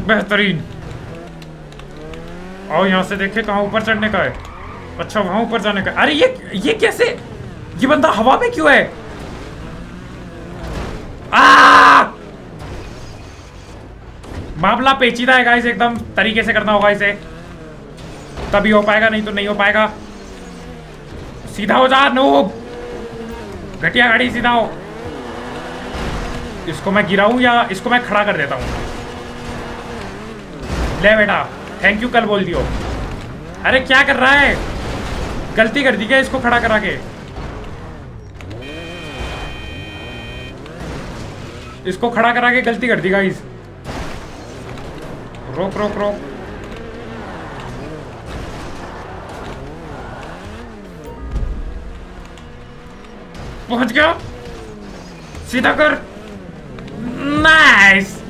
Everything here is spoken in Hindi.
बेहतरीन। और यहाँ से देखे कहाँ ऊपर चढ़ने का है। अच्छा वहां ऊपर जाने का। अरे ये कैसे, ये बंदा हवा में क्यों है? मामला पेचीदा है गाइस, एकदम तरीके से करना होगा इसे, तभी हो पाएगा, नहीं तो नहीं हो पाएगा। सीधा हो जा नूब, घटिया गाड़ी, सीधा हो। इसको मैं गिराऊं या इसको मैं खड़ा कर देता हूं? ले बेटा, थैंक यू कल बोल दियो। अरे क्या कर रहा है, गलती कर दी क्या इसको खड़ा करा के? इसको खड़ा करा के गलती कर दी गाइस। रोक रोक रोक। पहुंच गया, सीधा कर। नाइस।